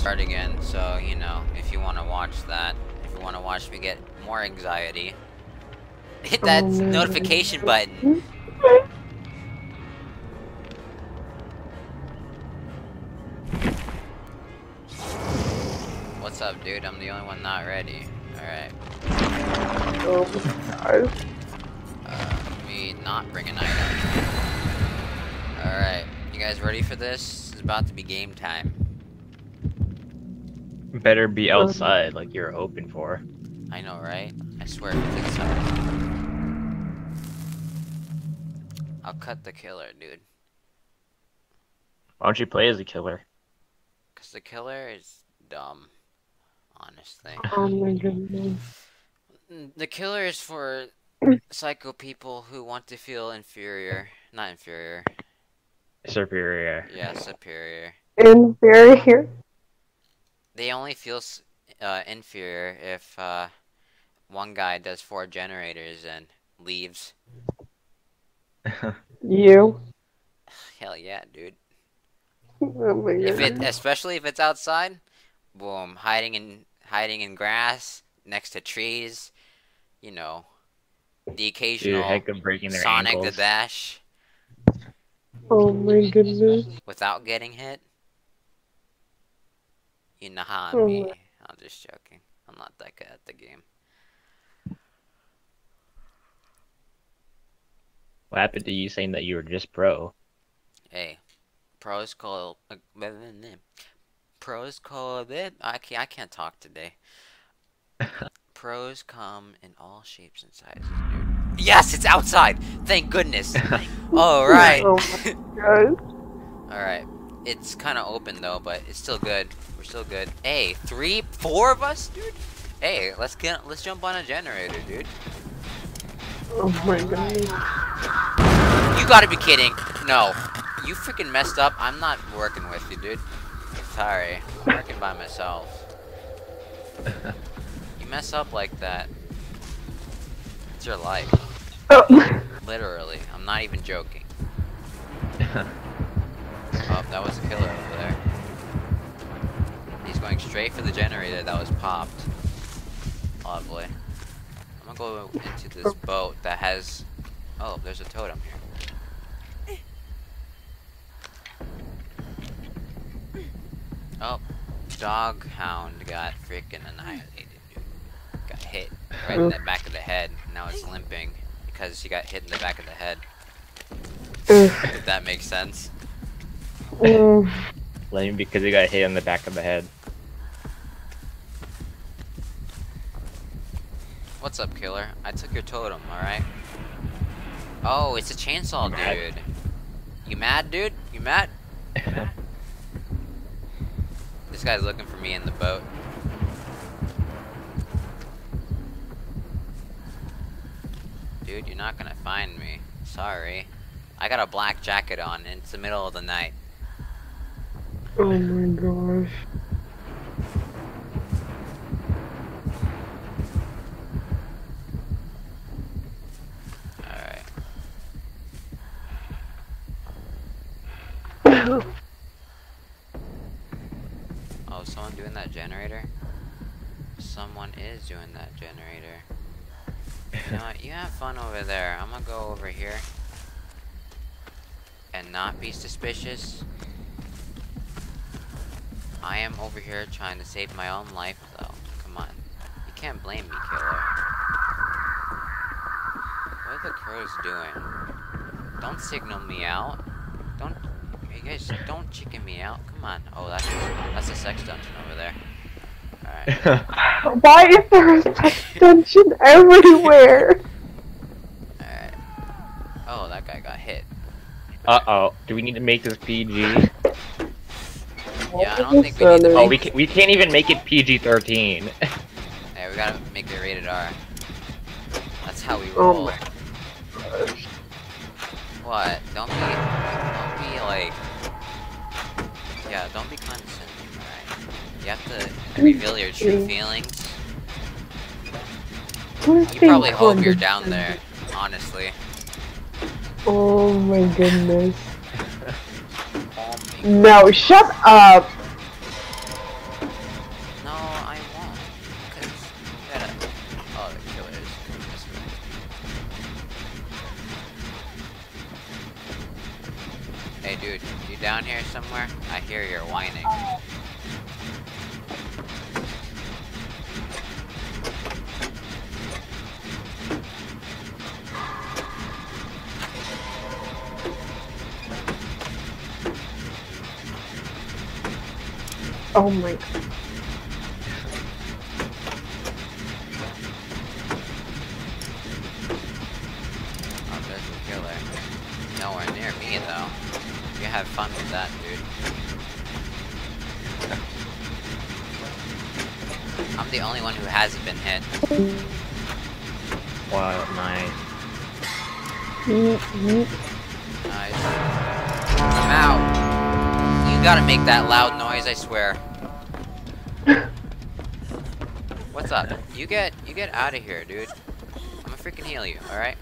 Start again, so you know, if you want to watch that, if you want to watch me get more anxiety, hit that notification button. What's up, dude? I'm the only one not ready. Alright. Oh my god. Let me not bring an item. Alright. You guys ready for this? It's about to be game time. Better be outside like you're hoping for. I know, right? I swear if it's inside. I'll cut the killer, dude. Why don't you play as a killer? Cause the killer is dumb. Honestly. Oh my goodness. The killer is for psycho people who want to feel inferior. Not inferior. Superior. Yeah, superior. Inferior. They only feel inferior if one guy does 4 generators and leaves. You. Hell yeah, dude. Oh my goodness. Especially if it's outside, boom, hiding in grass next to trees, you know, the occasional Dude, heck of breaking their Sonic ankles. the Dash Oh my goodness. without getting hit. You know how I Oh mean. my- I'm just joking. I'm not that good at the game. What happened to you saying that you were just pro? Hey, pros call. Pros call. I can't talk today. Pros come in all shapes and sizes, dude. Yes, it's outside. Thank goodness. All right. Oh my god. All right. It's kind of open though, but it's still good. We're still good. Hey, 4 of us, dude. Hey, let's jump on a generator, dude. Oh my goodness. You gotta be kidding. No. You freaking messed up. I'm not working with you, dude. Sorry. I'm working by myself. You mess up like that, it's your life. Oh. Literally. I'm not even joking. Oh, that was a killer over there. He's going straight for the generator that was popped. Lovely. I'm gonna go into this boat that has... Oh, there's a totem here. Oh, Doghound got freaking annihilated, dude. Got hit right in the back of the head. Now it's limping because she got hit in the back of the head. If that makes sense. Lame because he got hit on the back of the head. What's up, killer? I took your totem, alright? Oh, it's a chainsaw, Mad. dude. You mad, dude? You mad? This guy's looking for me in the boat. Dude, you're not gonna find me. Sorry. I got a black jacket on, and it's the middle of the night. Oh my gosh. Alright. Oh, someone doing that generator? Someone is doing that generator. You know what? You have fun over there. I'm gonna go over here. And not be suspicious. I am over here trying to save my own life, though. Come on. You can't blame me, killer. What are the crows doing? Don't signal me out. Don't... You guys, don't chicken me out. Come on. Oh, that's a sex dungeon over there. Alright. Why is there a extension everywhere? Alright. Oh, that guy got hit. Uh-oh. Do we need to make this PG? Yeah, I don't think we need to Oh, make we can't even make it PG-13. Hey, we gotta make it rated R. That's how we Oh roll. my gosh. What? Don't be like... Yeah, don't be condescending, alright? You have to reveal your true feelings. You probably hope you're down there, honestly. Oh my goodness. Oh my No, shut up! I won't. Cause you gotta. Oh, the killer's coming this way. Hey, dude, you down here somewhere? I hear you're whining. Oh my god. Oh, there's the killer. Nowhere near me, though. You have fun with that, dude. I'm the only one who hasn't been hit. Wow, nice. Nice. I'm out. You gotta make that loud noise, I swear. What's up? You get out of here, dude. I'm gonna freaking heal you, alright?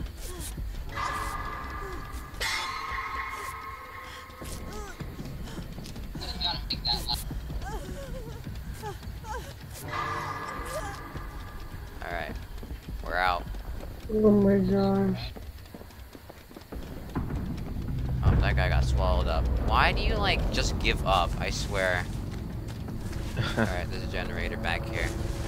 Alright. We're out. Oh my gosh. Oh, that guy got swallowed up. Why do you, like, just give up? I swear. Alright, there's a generator back here.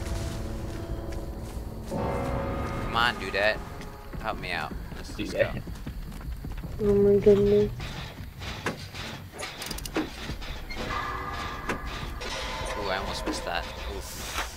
Come on, Dudette. Help me out. Let's just go. Oh my goodness. Ooh, I almost missed that. Oof.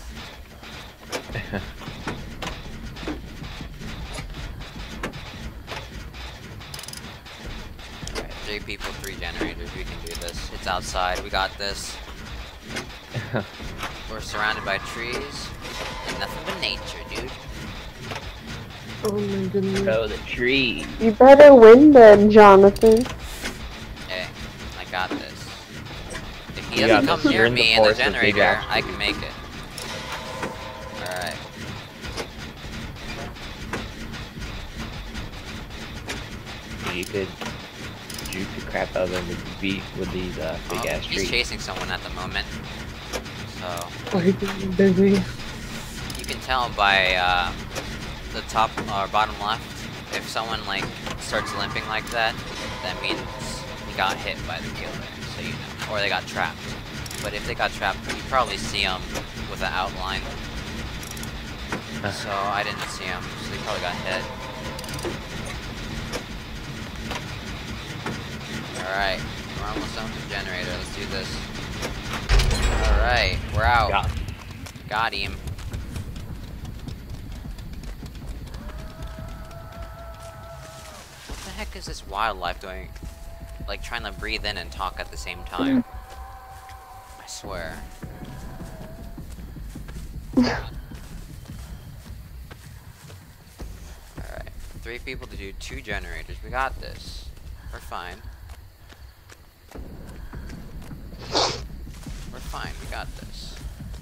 Alright, 3 people, 3 generators. We can do this. It's outside. We got this. We're surrounded by trees. And nothing but nature, dude. Oh my goodness. Oh, the tree. You better win then, Jonathan. Hey, I got this. If he You doesn't got come this. near You're in the me in the forest with big generator, action. I can make it. Alright. You could juke the crap out of them with these big ass He's trees. chasing someone at the moment. So, Oh, he's getting busy. you can tell by the top or bottom left, if someone like starts limping like that, that means he got hit by the killer, so you know. Or they got trapped. But if they got trapped, you probably see them with an outline. So I didn't see them, so they probably got hit. Alright, we're almost done with the generator, let's do this. Alright, we're out. Got him. What the heck is this wildlife doing? Like trying to breathe in and talk at the same time. I swear. Alright, 3 people to do 2 generators. We got this. We're fine. We're fine, we got this.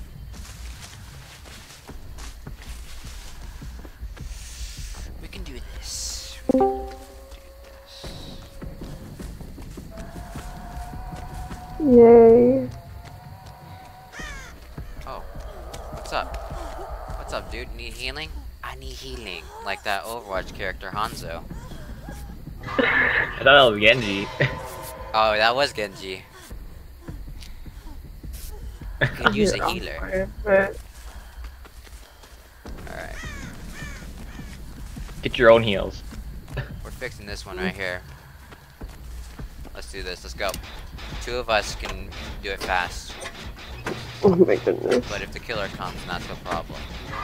We can do this. We can do this. Yay. Oh. What's up? What's up, dude? Need healing? I need healing. Like that Overwatch character, Hanzo. I thought that was Genji. Oh, that was Genji. Could use a You're healer. awkward, but Alright. Get your own heals. We're fixing this one right here. Let's do this. Let's go. 2 of us can do it fast. oh my goodness. But if the killer comes, that's no problem.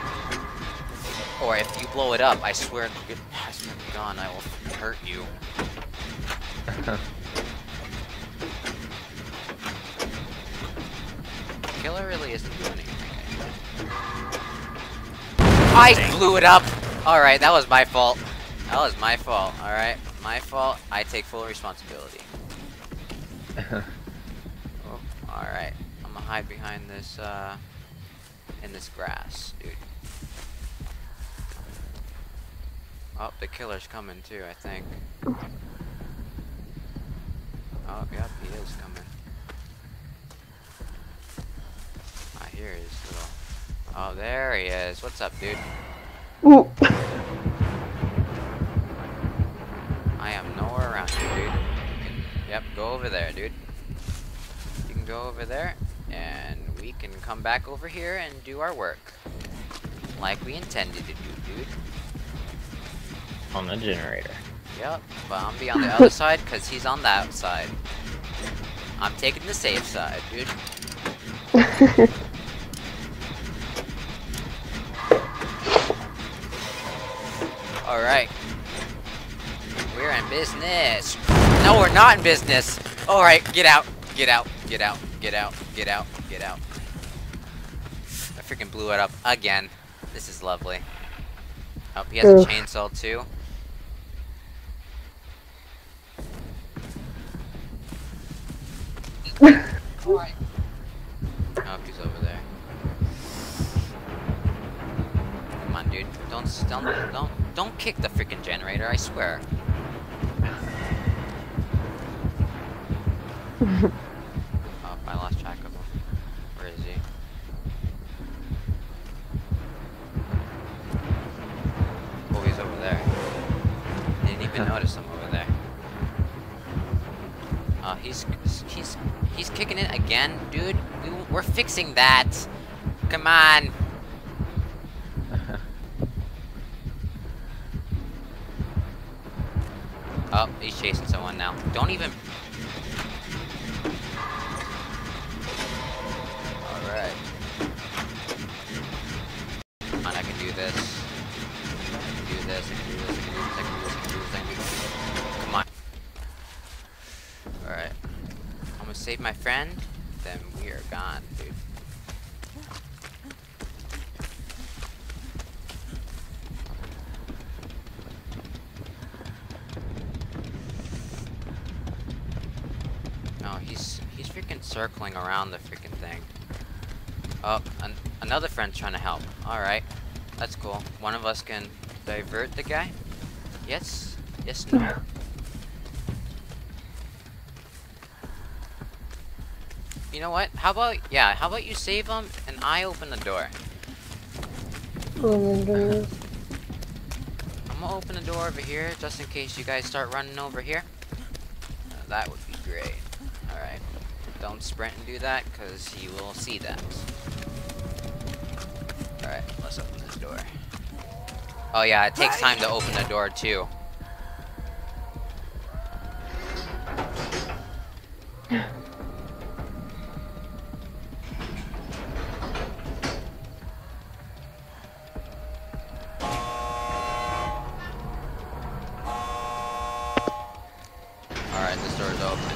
Or if you blow it up, I swear to God, I will hurt you. Killer really isn't doing anything. I blew it up! Alright, that was my fault. That was my fault, alright? My fault. I take full responsibility. Oh, alright. I'm gonna hide behind this, in this grass, dude. Oh, the killer's coming too, I think. Oh, yep, he is coming. I Here is little. Oh, there he is. What's up, dude? Ooh. I am nowhere around here, dude. Yep, go over there, dude. You can go over there, and we can come back over here and do our work. Like we intended to do, dude. On the generator. Yep, but I'm be on the other side, because he's on that side. I'm taking the safe side, dude. Alright. We're in business. No, we're not in business. Alright, get out. Get out. Get out. Get out. Get out. Get out. I freaking blew it up again. This is lovely. Oh, he has a chainsaw too. Alright. Oh, he's over there. Come on, dude. Don't kick the freaking generator, I swear. Oh, I lost track of him. Where is he? Oh, he's over there. Didn't even notice him over there. Oh, he's kicking it again, dude. We're fixing that. Come on. Oh, he's chasing someone now. Don't even. Alright. Come on, I can do this. I can do this, I can do this, I can do this, I can do this, I can do this, I can do this. Come on. Alright. I'm gonna save my friend, then we are gone, dude. Oh, he's freaking circling around the freaking thing. Oh, another friend's trying to help. Alright. That's cool. One of us can divert the guy? Yes? Yes, no. You know what? How about you save him and I open the door? Oh my goodness. I'm gonna open the door over here just in case you guys start running over here. That would be great. Alright. Don't sprint and do that because he will see that. Alright, let's open this door. Oh yeah, it takes time to open the door too. Alright, this door is open.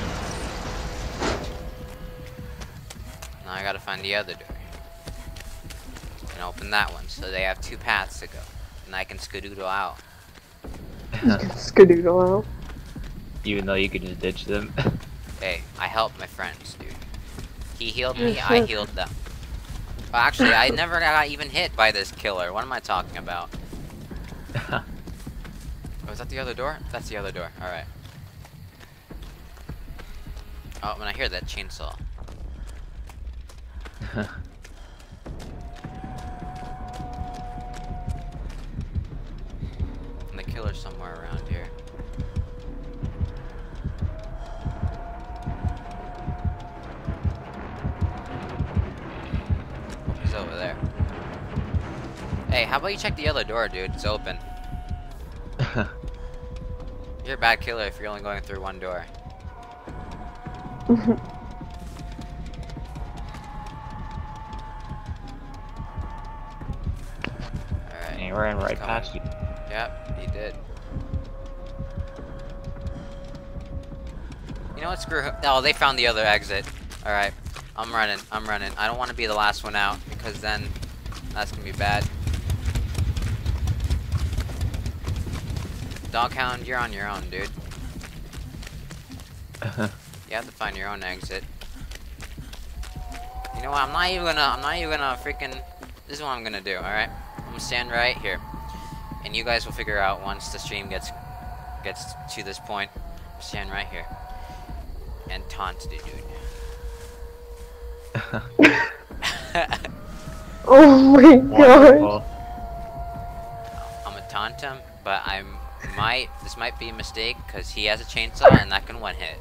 Now I gotta find the other door. And open that one, so they have two paths to go. And I can skadoodle out. Skadoodle out. Even though you could just ditch them. Hey, I helped my friends, dude. He healed me, I healed them. Well, actually, I never got even hit by this killer. What am I talking about? Oh, is that the other door? That's the other door. Alright. Oh, when I hear that chainsaw. And the killer's somewhere around here. Oh, he's over there. Hey, how about you check the other door, dude? It's open. You're a bad killer if you're only going through one door. Alright. He ran right past you. Yep, he did. You know what? Screw him. Oh, they found the other exit. Alright. I'm running. I'm running. I don't want to be the last one out because then that's gonna be bad. Doghound, you're on your own, dude. You have to find your own exit. You know what? I'm not even gonna freaking. This is what I'm gonna do. All right. I'm gonna stand right here, and you guys will figure out once the stream gets to this point. Stand right here and taunt the dude. Oh my god. Wonderful. I'm gonna taunt him, but this might be a mistake because he has a chainsaw and that can one hit.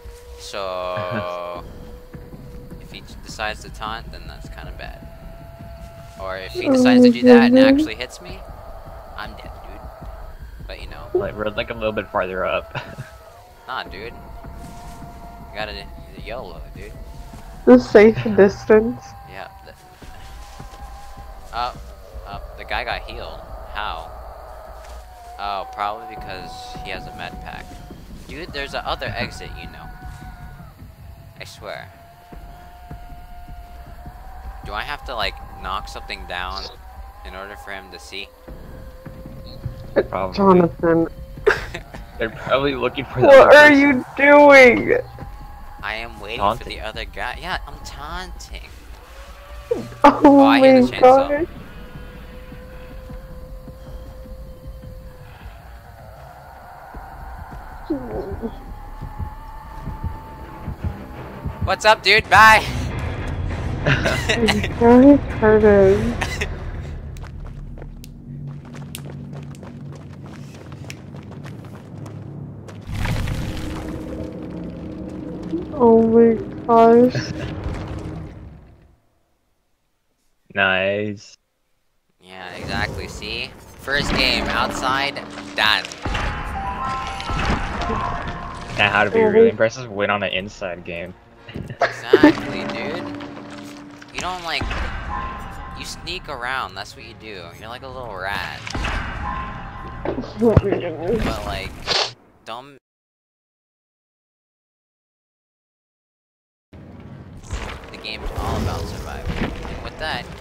So if he decides to taunt, then that's kind of bad. Or if he decides to do that and actually hits me, I'm dead, dude. But you know, Like, we're like a little bit farther up. nah, dude. You gotta YOLO, dude. The safe distance. Yeah. Oh, the guy got healed. How? Oh, probably because he has a med pack. Dude, there's a other exit, you know. I swear. Do I have to, like, knock something down in order for him to see? Probably. Jonathan, They're probably looking for the what other are person. you doing? I am waiting for Taunting. the other guy. Yeah, I'm taunting. Oh I hear my the chainsaw. god. What's up, dude? Bye! Very hurting. Oh my gosh. Nice. Yeah, exactly. See? First game, outside, done. Now, how to be really impressive? Win on an inside game. Exactly, dude. You don't, like... You sneak around, that's what you do. You're like a little rat. But, like... Don't... The game's all about survival. And with that,